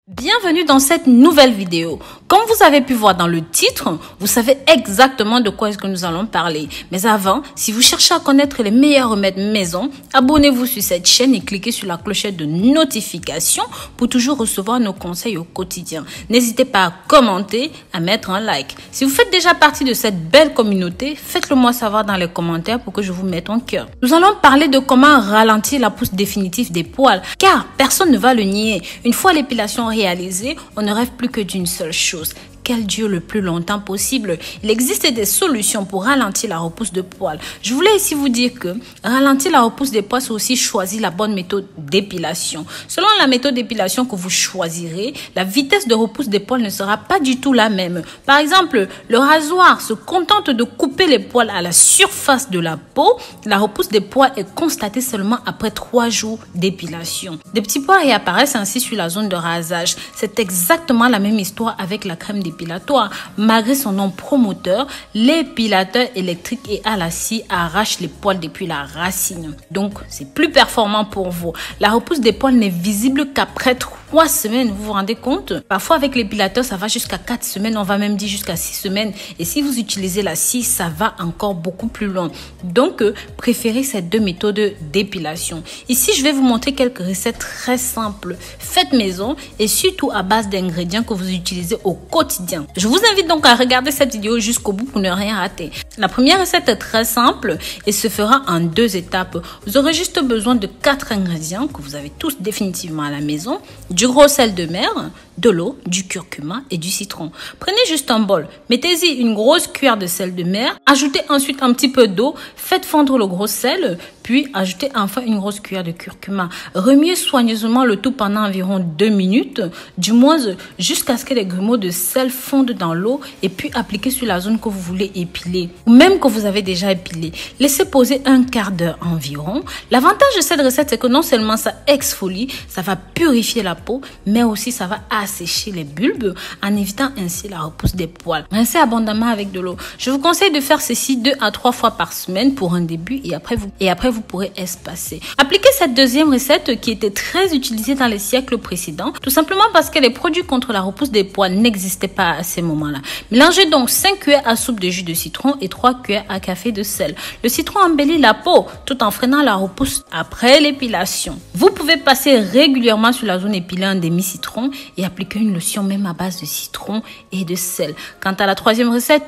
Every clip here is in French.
Bienvenue dans cette nouvelle vidéo. Comme vous avez pu voir dans le titre, vous savez exactement de quoi est-ce que nous allons parler. Mais avant, si vous cherchez à connaître les meilleurs remèdes maison, abonnez-vous sur cette chaîne et cliquez sur la clochette de notification pour toujours recevoir nos conseils au quotidien. N'hésitez pas à commenter, à mettre un like. Si vous faites déjà partie de cette belle communauté, faites-le moi savoir dans les commentaires pour que je vous mette en cœur. Nous allons parler de comment ralentir la pousse définitive des poils, car personne ne va le nier. Une fois l'épilation réalisée, on ne rêve plus que d'une seule chose: qu'elle dure le plus longtemps possible. Il existe des solutions pour ralentir la repousse de poils. Je voulais ici vous dire que ralentir la repousse des poils, c'est aussi choisir la bonne méthode d'épilation. Selon la méthode d'épilation que vous choisirez, la vitesse de repousse des poils ne sera pas du tout la même. Par exemple, le rasoir se contente de couper les poils à la surface de la peau. La repousse des poils est constatée seulement après 3 jours d'épilation. Des petits poils réapparaissent ainsi sur la zone de rasage. C'est exactement la même histoire avec la crème d'épilatoire. Malgré son nom promoteur, l'épilateur électrique et à la scie arrache les poils depuis la racine. Donc, c'est plus performant pour vous. La repousse des poils n'est visible qu'après 3 semaines. Vous vous rendez compte? Parfois, avec l'épilateur, ça va jusqu'à 4 semaines. On va même dire jusqu'à 6 semaines. Et si vous utilisez la scie, ça va encore beaucoup plus loin. Donc, préférez ces deux méthodes d'épilation. Ici, je vais vous montrer quelques recettes très simples, faites maison et surtout à base d'ingrédients que vous utilisez au quotidien. Je vous invite donc à regarder cette vidéo jusqu'au bout pour ne rien rater. La première recette est très simple et se fera en 2 étapes. Vous aurez juste besoin de 4 ingrédients que vous avez tous définitivement à la maison: du gros sel de mer, de l'eau, du curcuma et du citron. Prenez juste un bol, mettez-y une grosse cuillère de sel de mer, ajoutez ensuite un petit peu d'eau, faites fondre le gros sel, puis ajoutez enfin une grosse cuillère de curcuma. Remuez soigneusement le tout pendant environ 2 minutes, du moins jusqu'à ce que les grumeaux de sel fondent dans l'eau, et puis appliquez sur la zone que vous voulez épiler ou même que vous avez déjà épilé. Laissez poser un quart d'heure environ. L'avantage de cette recette, c'est que non seulement ça exfolie, ça va purifier la peau, mais aussi ça va assécher les bulbes en évitant ainsi la repousse des poils. Rincez abondamment avec de l'eau. Je vous conseille de faire ceci 2 à 3 fois par semaine pour un début, et après vous pourrez espacer. Appliquez cette deuxième recette qui était très utilisée dans les siècles précédents, tout simplement parce que les produits contre la repousse des poils n'existaient pas à ces moments-là. Mélangez donc 5 cuillères à soupe de jus de citron et 3 cuillères à café de sel. Le citron embellit la peau tout en freinant la repousse après l'épilation. Vous pouvez passer régulièrement sur la zone épilée un demi-citron et appliquer une lotion même à base de citron et de sel. Quant à la troisième recette,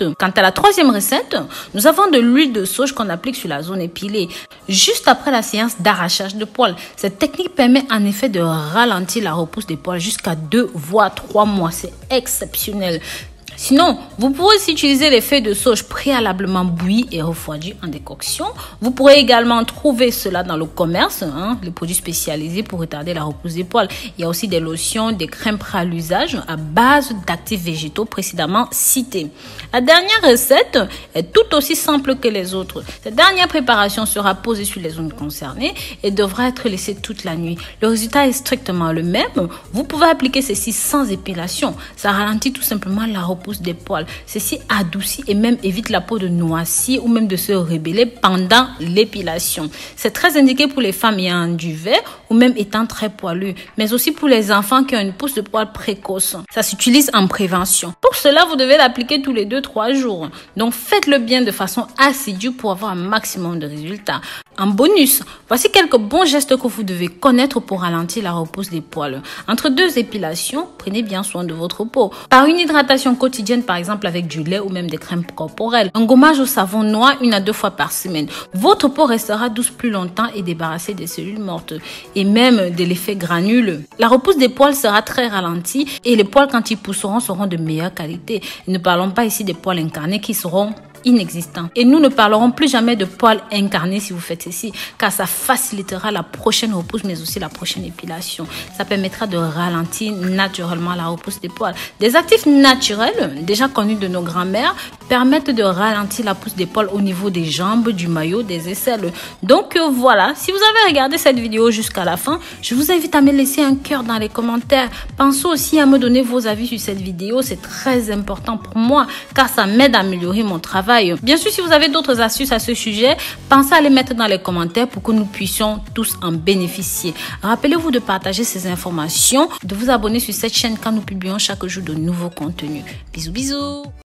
nous avons de l'huile de sauge qu'on applique sur la zone épilée juste après la séance d'arrachage de poils. Cette technique permet en effet de ralentir la repousse des poils jusqu'à 2 voire 3 mois. C'est exceptionnel. Sinon, vous pouvez aussi utiliser les feuilles de sauge préalablement bouillies et refroidies en décoction. Vous pourrez également trouver cela dans le commerce, les produits spécialisés pour retarder la repousse des poils. Il y a aussi des lotions, des crèmes prêtes à l'usage à base d'actifs végétaux précédemment cités. La dernière recette est tout aussi simple que les autres. Cette dernière préparation sera posée sur les zones concernées et devra être laissée toute la nuit. Le résultat est strictement le même. Vous pouvez appliquer ceci sans épilation. Ça ralentit tout simplement la repousse des poils. Ceci adoucit et même évite la peau de noircir ou même de se rébeller pendant l'épilation. C'est très indiqué pour les femmes ayant un duvet ou même étant très poilues, mais aussi pour les enfants qui ont une pousse de poils précoce. Ça s'utilise en prévention. Pour cela, vous devez l'appliquer tous les 2-3 jours. Donc faites-le bien de façon assidue pour avoir un maximum de résultats. En bonus, voici quelques bons gestes que vous devez connaître pour ralentir la repousse des poils. Entre 2 épilations, prenez bien soin de votre peau. Par une hydratation quotidienne, par exemple avec du lait ou même des crèmes corporelles. Un gommage au savon noir 1 à 2 fois par semaine. Votre peau restera douce plus longtemps et débarrassée des cellules mortes et même de l'effet granule. La repousse des poils sera très ralentie et les poils, quand ils pousseront, seront de meilleure qualité. Ne parlons pas ici des poils incarnés qui seront inexistant. Et nous ne parlerons plus jamais de poils incarnés si vous faites ceci, car ça facilitera la prochaine repousse, mais aussi la prochaine épilation. Ça permettra de ralentir naturellement la repousse des poils. Des actifs naturels, déjà connus de nos grands-mères, permettent de ralentir la pousse des poils au niveau des jambes, du maillot, des aisselles. Donc voilà, si vous avez regardé cette vidéo jusqu'à la fin, je vous invite à me laisser un cœur dans les commentaires. Pensez aussi à me donner vos avis sur cette vidéo, c'est très important pour moi, car ça m'aide à améliorer mon travail. travail. Bien sûr, si vous avez d'autres astuces à ce sujet, pensez à les mettre dans les commentaires pour que nous puissions tous en bénéficier. Rappelez-vous de partager ces informations, de vous abonner sur cette chaîne quand nous publions chaque jour de nouveaux contenus. Bisous, bisous!